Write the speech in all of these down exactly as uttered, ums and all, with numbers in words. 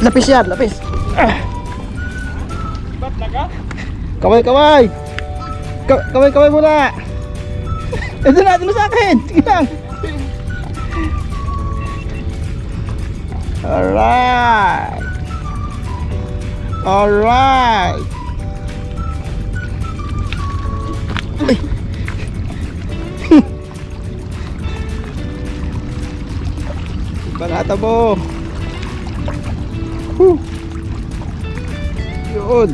Lapis yan, lapis. Ah. Ba't naga? Kaway, kaway. Ka- Kaway, kaway muna. Ito na, ito na sa akin. Sige lang. Alright. Alright. Ay. Balata mo. Huh. Yun.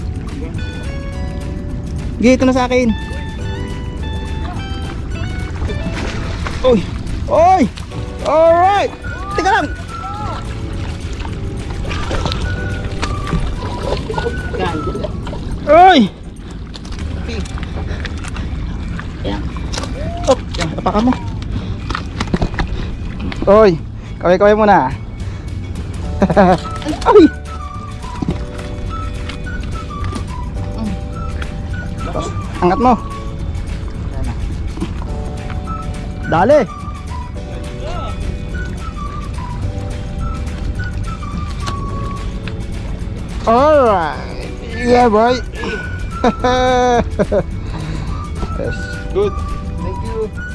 Sige, ito na sa akin. Oy. Oy. Alright. Teka lang. Oy. Yan. Oh, yan, tapakan mo. Oy. Kaway-kaway muna. Ay. Angat mo. Dali. Alright. Yeah, boy. Yes. Good. Thank you.